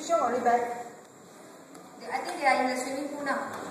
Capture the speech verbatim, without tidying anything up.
Shisha, what is that? I think they are in the swimming pool now.